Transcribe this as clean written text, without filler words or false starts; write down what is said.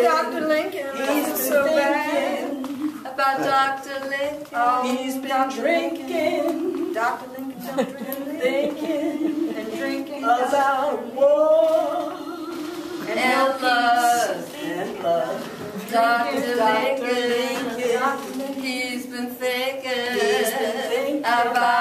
Dr. Lincoln. He's so bad about Dr. Lincoln. Oh, he's been drinking. Dr. Lincoln's been drinking. Thinking And drinking about war and love. And love. Dr. Lincoln, he's been thinking about